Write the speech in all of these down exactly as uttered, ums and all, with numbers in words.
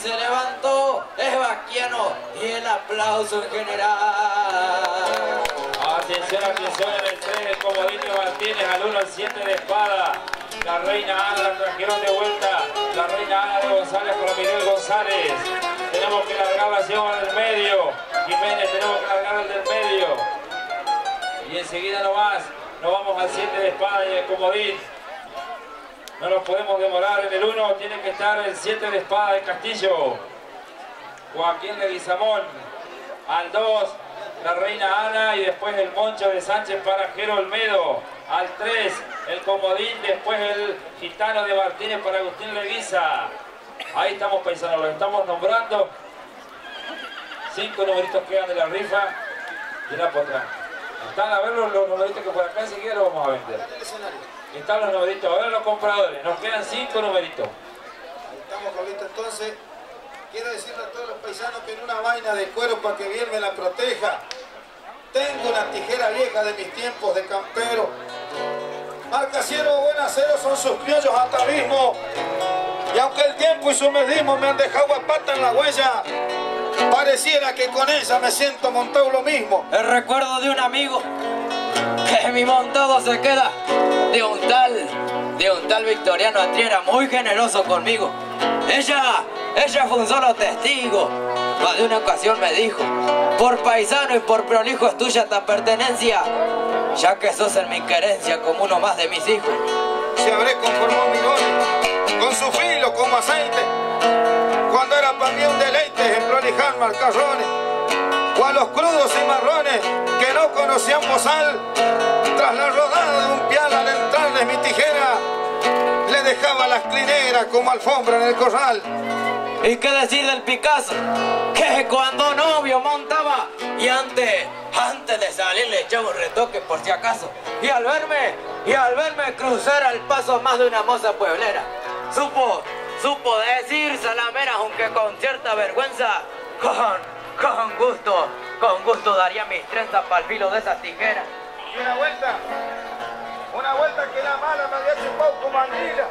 se levantó es Baquiano y el aplauso en general. Atención, atención en el tres, el comodín de Martínez, al uno, al siete de espada. La reina Ana la trajeron de vuelta. La reina Ana de González para Miguel González. Tenemos que largar la lleva del medio. Jiménez, tenemos que largar el del medio. Y enseguida nomás nos vamos al siete de espada y el comodín. No nos podemos demorar. En el uno tiene que estar el siete de espada de Castillo, Joaquín Leguizamón. Al dos, la reina Ana, y después el Moncho de Sánchez para Jero Olmedo. Al tres, el comodín, después el gitano de Martínez para Agustín Leguiza. Ahí estamos, paisanos, los estamos nombrando. Cinco numeritos quedan de la rifa y la potra. Están a ver los, los numeritos que por acá enseguida los vamos a vender. Están los numeritos, a ver los compradores. Nos quedan cinco numeritos. Estamos, Pablito, entonces. Quiero decirle a todos los paisanos que en una vaina de cuero para que bien me la proteja, tengo una tijera vieja de mis tiempos de campero. Marca Ciervo, buen acero, son sus criollos atavismo. Y aunque el tiempo y su medismo me han dejado a pata en la huella, pareciera que con ella me siento montado lo mismo. El recuerdo de un amigo que mi montado se queda de un tal, de un tal Victoriano Atriera, muy generoso conmigo. Ella, ella fue un solo testigo. Más de una ocasión me dijo: por paisano y por prolijo es tuya esta pertenencia, ya que sos en mi querencia como uno más de mis hijos. Se habré conformado mi novia con su filo como aceite, cuando era para mí un deleite en prolijar marcarrones, o a los crudos y marrones que no conocían bozal, tras la rodada de un pial al entrarles mi tijera, le dejaba las clineras como alfombra en el corral. ¿Y qué decir del Picasso? Que cuando novio montaba y antes, antes de salir le echaba un retoque por si acaso. Y al verme, y al verme cruzar al paso más de una moza pueblera, supo, supo decir salameras, aunque con cierta vergüenza, con, con gusto, con gusto daría mis trenzas para el filo de esas tijeras. Y una vuelta, una vuelta que la mala me había chupado como anguila.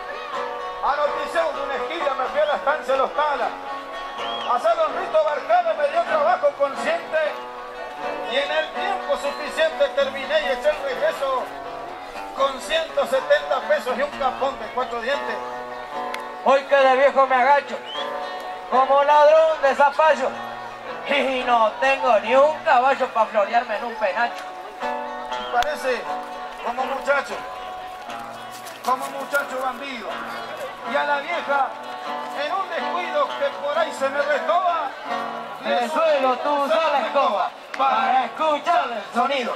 A notición de una esquina me fui a la estancia de los Talas. A San Don Rito Barcada me dio trabajo consciente y en el tiempo suficiente terminé y eché el regreso con ciento setenta pesos y un capón de cuatro dientes. Hoy que de viejo me agacho como ladrón de zapallo y no tengo ni un caballo para florearme en un penacho. Y parece como muchacho, como muchacho bandido. Y a la vieja, en un descuido que por ahí se me restoba, le suelo tú usar la escoba para escuchar el sonido.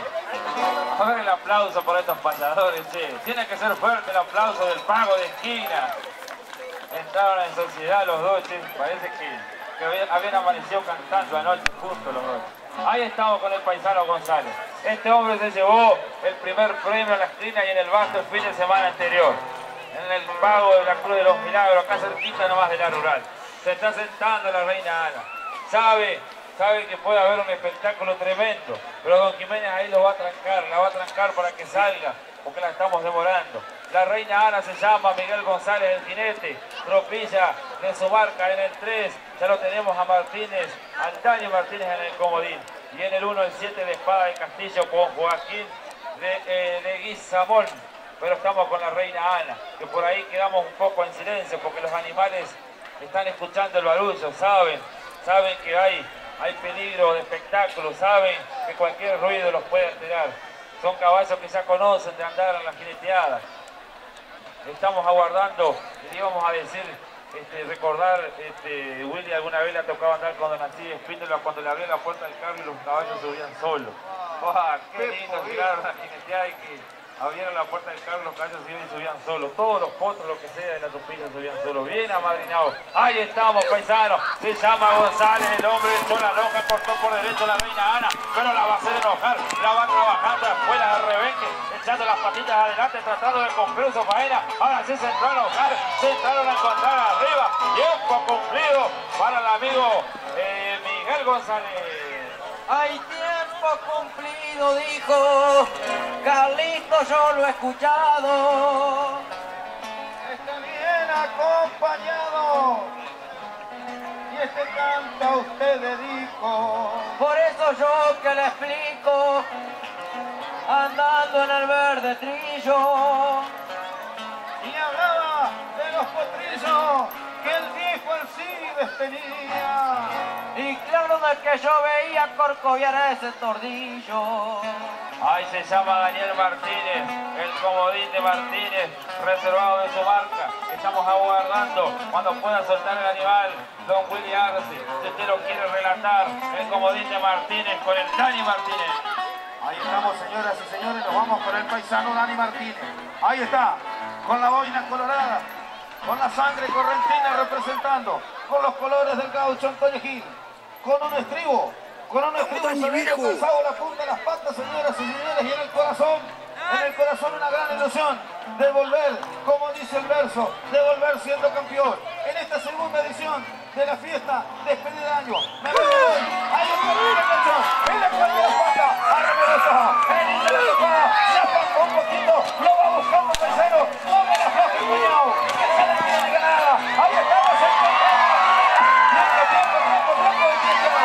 A ver el aplauso por estos payadores, che. Tiene que ser fuerte el aplauso del pago de esquina. Estaban en sociedad los dos, che. Parece que, que habían, habían amanecido cantando anoche justo los dos. Ahí estamos con el paisano González. Este hombre se llevó el primer premio en la esquina y en el basto el fin de semana anterior, en el pago de la Cruz de los Milagros, acá cerquita nomás de la rural. Se está sentando la reina Ana. Sabe, sabe que puede haber un espectáculo tremendo, pero don Jiménez ahí lo va a trancar, la va a trancar para que salga, porque la estamos demorando. La reina Ana se llama Miguel González, el jinete, tropilla de su marca en el tres. Ya lo tenemos a Martínez, Antonio Martínez en el comodín. Y en el uno, el siete de espada de Castillo con Joaquín de, eh, de Guizamón. Pero estamos con la reina Ana, que por ahí quedamos un poco en silencio porque los animales están escuchando el barullo, saben, saben que hay, hay peligro de espectáculo, saben que cualquier ruido los puede alterar. Son caballos que ya conocen de andar en las jineteadas. Estamos aguardando, y íbamos a decir, este, recordar, este, Willy alguna vez le ha tocado andar con Don Así Espíndola cuando le abrió la puerta del carro y los caballos subían solos. ¡Wow! ¡Qué lindo llegar a una jineteada y que abrieron la puerta del carro, los caballos iban y subían solos! Todos los potros, lo que sea de la tropilla, subían solos. Bien amadrinados. Ahí estamos, paisanos. Se llama González, el hombre echó la lonja, cortó por derecho la reina Ana, pero la va a hacer enojar, la va trabajando a escuelas de rebenque, echando las patitas adelante, tratando de cumplir su faena. Ahora sí se entró a enojar, se entraron a encontrar arriba. Tiempo cumplido para el amigo eh, Miguel González. Hay tiempo cumplido, dijo Carlito, yo lo he escuchado. Está bien acompañado este canto a usted dedico. Por eso yo que le explico, andando en el verde trillo. Y hablaba de los potrillos que el viejo Alcides tenía. Y claro de que yo veía corcoviar ese tordillo. Ahí se llama Daniel Martínez, el comodín de Martínez, reservado de su marca. Estamos aguardando cuando pueda soltar el animal don Willy Arce. Si usted lo quiere relatar, el comodín de Martínez con el Dani Martínez. Ahí estamos, señoras y señores, nos vamos con el paisano Dani Martínez. Ahí está, con la boina colorada, con la sangre correntina representando, con los colores del gaucho Antonio Gil, con un estribo, con un estribo saliendo calzado la punta de las patas, señoras y señores, y en el corazón, en el corazón una gran ilusión de volver, como dice el verso, de volver siendo campeón. En esta segunda edición de la fiesta despedida de año. Me voy, ahí está el pecho, en la cual de la espalda, arriba de esa, en el de la tocada, se apagó un poquito, lo va buscando paisano, no me la floja el cuñado, que se le viene de ganada, ahí estamos en tiempo, tiempo, tiempo, tiempo, y que se la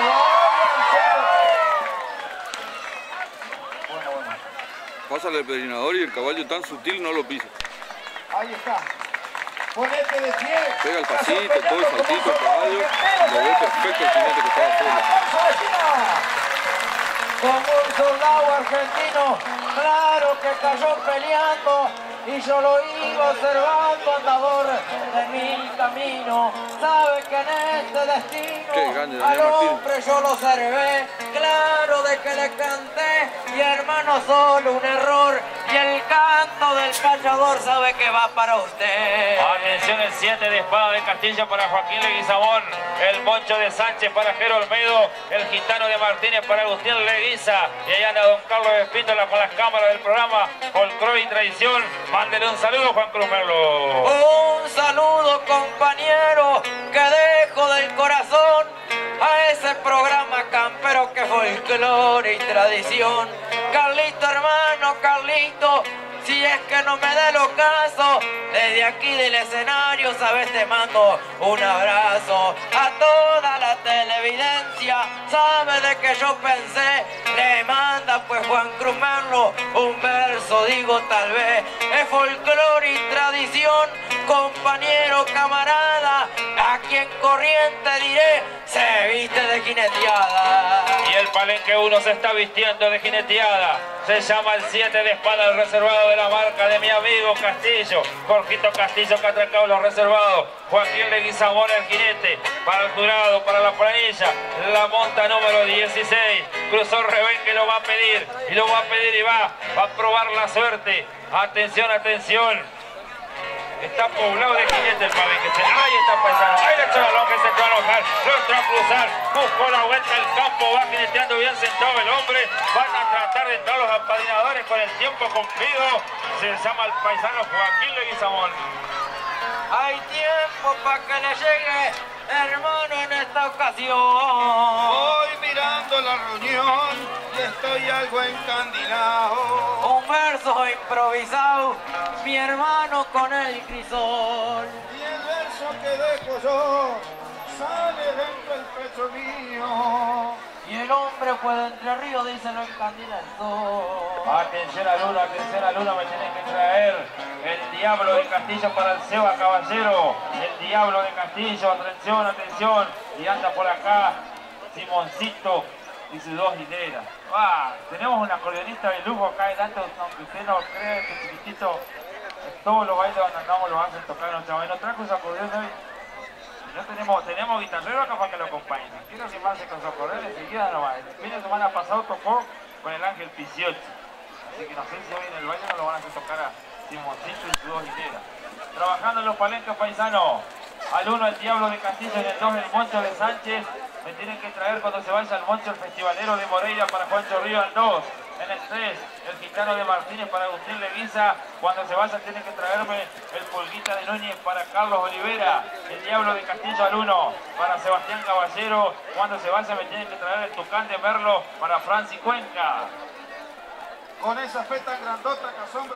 Bueno, bueno. Pásale el pedrinador y el caballo tan sutil no lo pisa. Ahí está. Ponete de pie. Pega el pasito, todo el saltito, el caballo. Lo ve perfecto el jinete que estaba solo. Como un soldado argentino, claro que cayó peleando. Y yo lo iba observando, andador de mi camino. Sabe que en este destino al hombre yo lo observé. Claro de que le canté, y hermano solo un error. Y el canto del payador sabe que va para usted. Atención, el siete de espada de Castillo para Joaquín Leguizamón, el Moncho de Sánchez para Jero Olmedo, el gitano de Martínez para Agustín Leguiza. Y allá anda don Carlos Espíndola con las cámaras del programa Folclore y Tradición. Mándele un saludo, Juan Cruz Merlo. Un saludo, compañero, que dejo del corazón a ese programa campero que folclore y tradición. Carlito, hermano, Carlito, si es que no me da el ocaso, desde aquí del escenario, sabes, te mando un abrazo. A toda la televidencia, sabe de que yo pensé, le manda pues Juan Cruz Merlo un verso, digo tal vez, es folclore y tradición, compañero, camarada, aquí en Corriente diré, se viste de jineteada. Y el palenque uno se está vistiendo de jineteada. Se llama el siete de espada, el reservado de la marca de mi amigo Castillo. Jorgito Castillo que ha atracado los reservados. Joaquín Leguizamón, el jinete. Para el jurado, para la planilla. La monta número dieciséis. Cruzó Reben que lo va a pedir. Y lo va a pedir y va. Va a probar la suerte. Atención, atención. Está poblado de jinetes el palenque. Ahí está paisano. Ahí le echó la lonja, se entró a enojar. Lo entró a cruzar. Buscó la vuelta al campo. Va jineteando bien sentado el hombre. Van a tratar de entrar los apadrinadores con el tiempo cumplido. Se llama el paisano Joaquín Leguizamón. Hay tiempo para que le llegue, hermano, en esta ocasión. Voy mirando la reunión y estoy algo encandilado. Un verso improvisado, mi hermano con el crisol. Y el verso que dejo yo sale dentro del pecho mío. Y el hombre fue de Entre Ríos, dice, lo encandila el sol. Atención a Luna, atención a Luna, me tienen que traer el Diablo de Castillo para el Seba Caballero. El Diablo de Castillo, atención, atención. Y anda por acá Simoncito y sus dos hileras. Ah, tenemos un acordeonista de lujo acá adelante, aunque usted no cree que chiquitito, todos los bailes donde andamos lo hacen tocar. ¿No trajo ese acordeón hoy? No tenemos, tenemos guitarrero acá para que lo acompañen. Si quiero quemarse con su acordeón, enseguida no va. El fin de semana pasado tocó con el Ángel Piciotti. Así que no sé si hoy en el baile no lo van a hacer tocar a Simoncito y sus dos hileras. Trabajando en los palenques paisanos. Al uno el Diablo de Castillo, en el dos el Moncho de Sánchez. Me tienen que traer cuando se vaya el Moncho el Festivalero de Moreira para Juancho Río al dos. En el tres, el Gitano de Martínez para Agustín Leguiza. Cuando se vaya tienen que traerme el Pulguita de Núñez para Carlos Olivera. El Diablo de Castillo al uno para Sebastián Caballero. Cuando se vaya me tienen que traer el Tucán de Merlo para Franci Cuenca. Con esa fe tan grandota que asombra.